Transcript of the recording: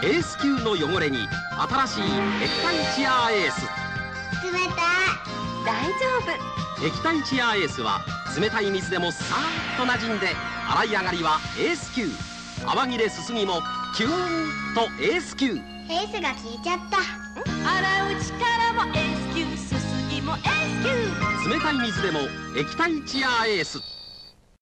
エース級の汚れに新しい液体チアーエース。 冷たい。大丈夫。 液体チアーエースは冷たい水でもさーっとなじんで、洗い上がりはエース級。泡切れすすぎもキューンとエース級。 エースが効いちゃった。 洗う力もエース級、すすぎもエース級。 冷たい水でも液体チアーエース。